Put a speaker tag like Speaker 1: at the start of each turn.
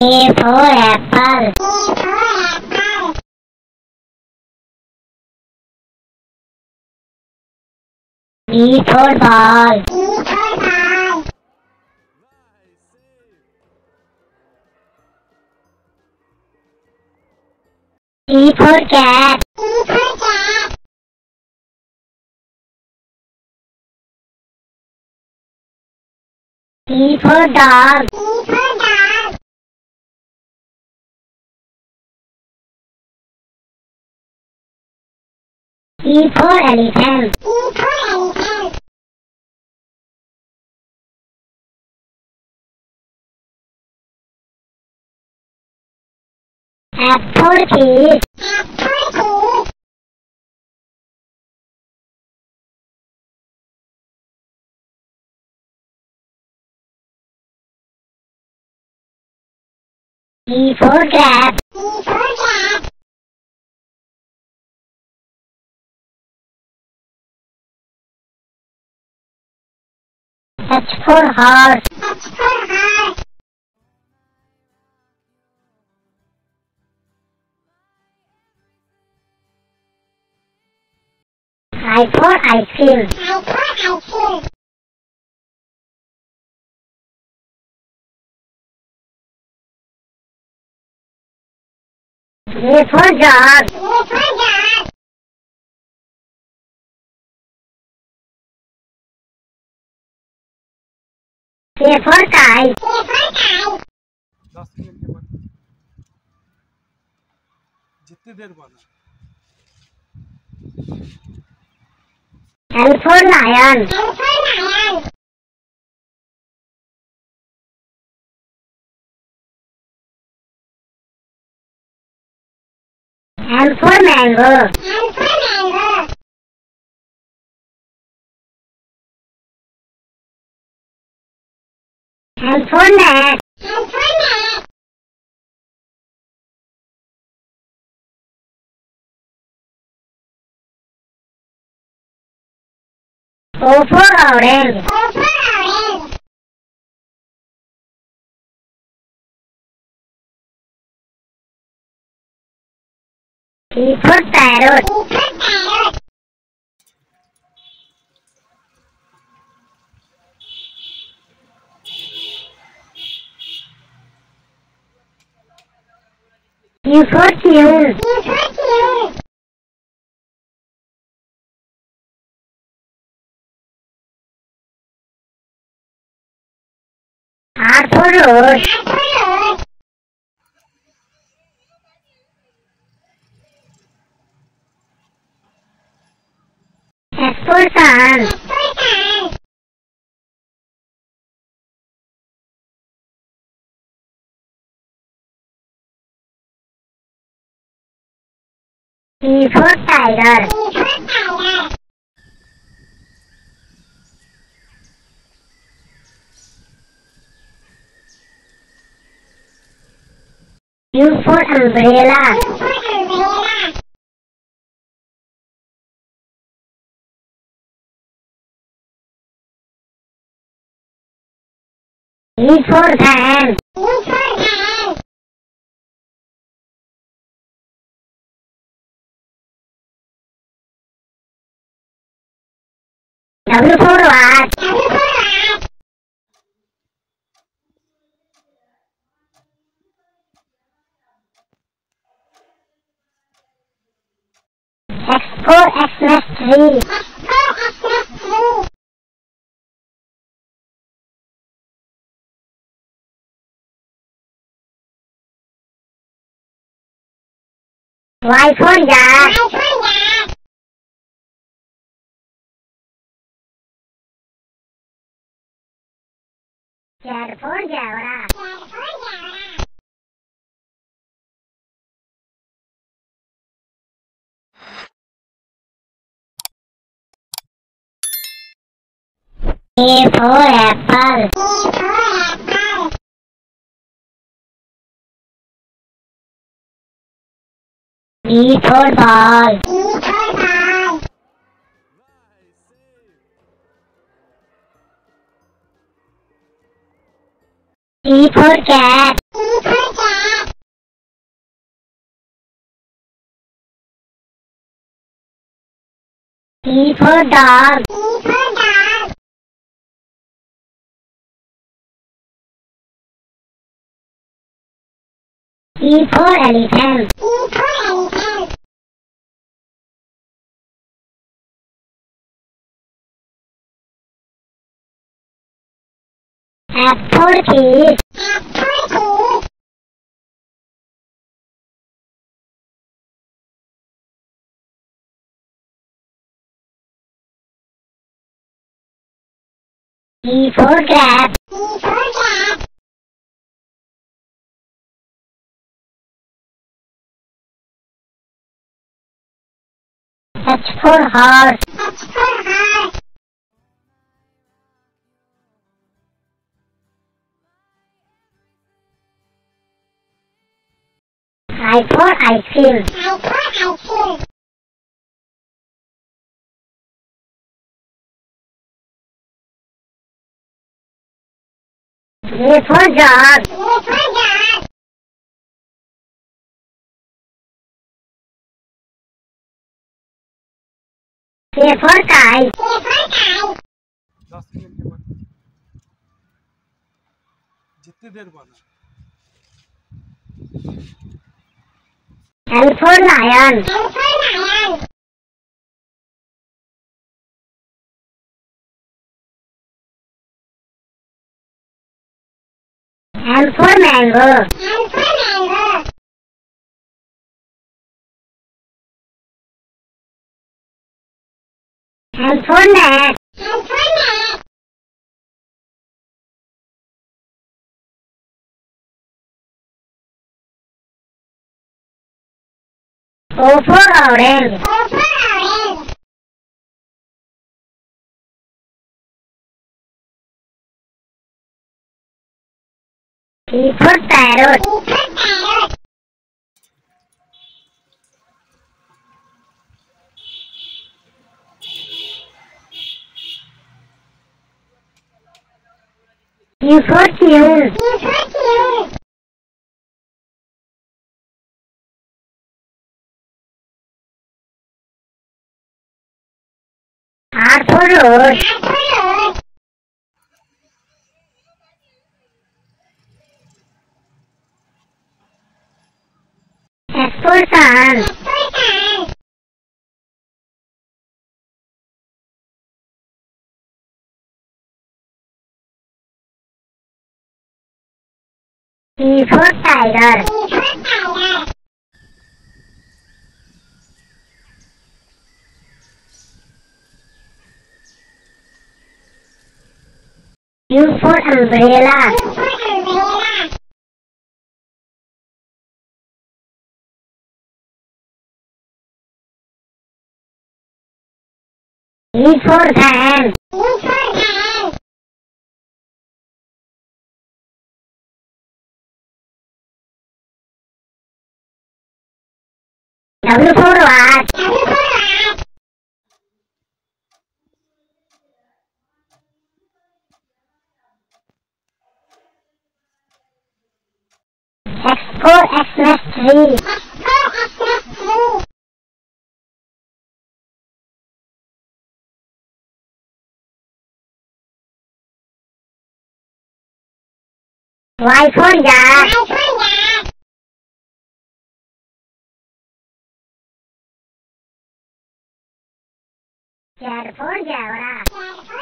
Speaker 1: A for apple. B for ball. C for cat. D for dog. E for elephant. F for fish. G for crab. H for horse. I for ice cream. J for dog. K for kite.
Speaker 2: 10 minute के बाद जितनी देर बाद
Speaker 1: L for lion. M for mango. N for net. O for orange. P for parrot. Q for tune. R for rose. S for sun. T for tiger. U for umbrella. V for van. W for watch. X for Xmas tree. Y for yak. Z for zebra. A for apple. B for ball. C for cat. E for dog. E for elephant. F for kid. G for grab. H for horse. I for ice cream. J for jog. K for kite.
Speaker 2: 10 second के बाद जितनी देर बाद
Speaker 1: L for lion. M for mango. N for net. O for orange. P for parrot. Q for tune. R for road. S for sun. T for tiger. U for umbrella. V for van. W for watch. X for Xmas tree. Y for yak. Z for zebra.